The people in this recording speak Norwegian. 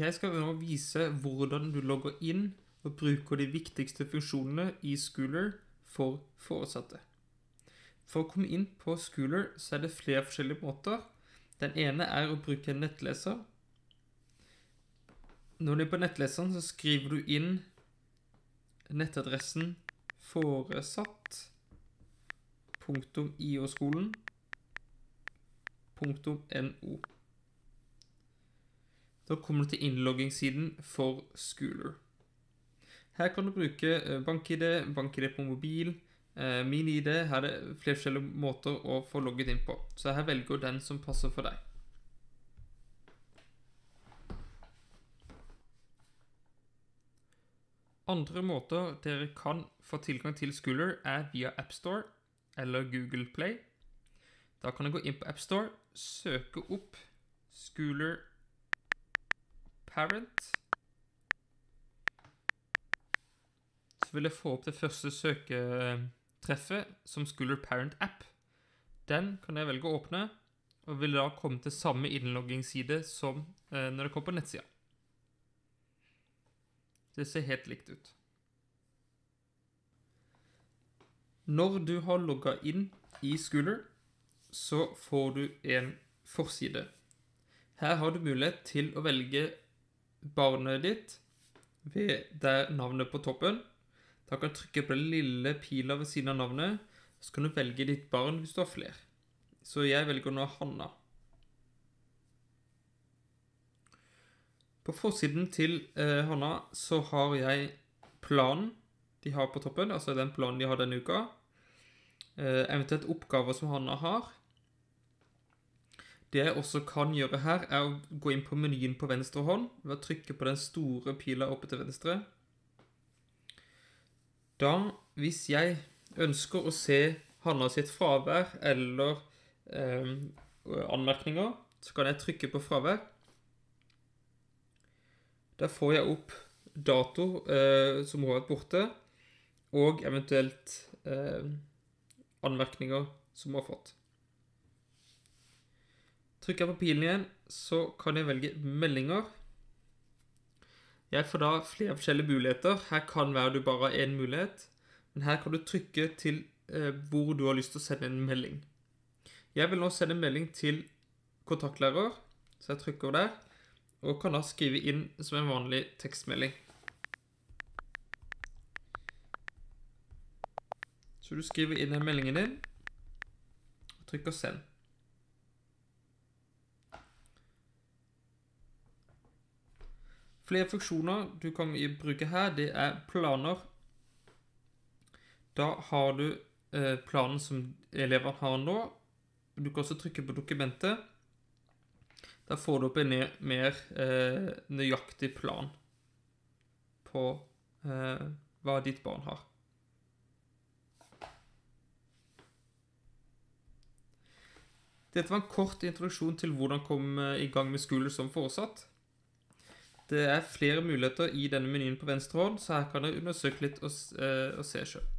Jeg skal nå vise hvordan du logger inn og bruker de viktigste funksjonene i Schooler for foresatte. For å komme inn på Schooler så er det flere forskjellige måter. Den ene er å bruke en nettleser. Når du er på nettleseren så skriver du inn nettadressen foresatt.ioskolen.no. Da kommer du til innloggingssiden for Schooler. Her kan du bruke BankID, BankID på mobil, MinID. Her er det flere forskjellige måter å få logget inn på. Så her velger den som passer for deg. Andre måter dere kan få tilgang til Schooler er via AppStore eller Google Play. Da kan du gå inn på AppStore, søke opp Schooler Parent. Så vil jeg få opp det første søketreffet som Schooler Parent App. Den kan jeg velge å åpne, og vil da komme til samme innloggingsside som når det kommer på nettsida. Det ser helt likt ut. Når du har logget inn i Schooler, så får du en forside. Her har du mulighet til å velge barnet ditt ved der navnet på toppen. Da kan du trykke på den lille pila ved siden av navnet, så kan du velge ditt barn hvis du har flere. Så jeg velger nå Hanna. På forsiden til Hanna så har jeg planen de har på toppen, altså den planen de har denne uka. Eventuelt oppgaver som Hanna har. Det jeg også kan gjøre her er å gå inn på menyen på venstre hånd ved å trykke på den store pila oppe til venstre. Da, hvis jeg ønsker å se Hanna sitt fravær eller anmerkninger, så kan jeg trykke på fravær. Da får jeg opp dato som hun har vært borte, og eventuelt anmerkninger som hun har fått. Trykker jeg på pilen igjen, så kan jeg velge meldinger. Jeg får da flere forskjellige muligheter. Her kan være du bare har en mulighet, men her kan du trykke til hvor du har lyst til å sende en melding. Jeg vil nå sende en melding til kontaktlærer, så jeg trykker der, og kan da skrive inn som en vanlig tekstmelding. Så du skriver inn den meldingen din, og trykker send. Flere funksjoner du kan bruke her, det er planer. Da har du planen som elevene har nå. Du kan også trykke på dokumentet. Da får du opp en mer nøyaktig plan på hva ditt barn har. Dette var en kort introduksjon til hvordan komme i gang med Schooler som foresatt. Det er flere muligheter i denne menyen på venstre hånd, så her kan dere undersøke litt og se selv.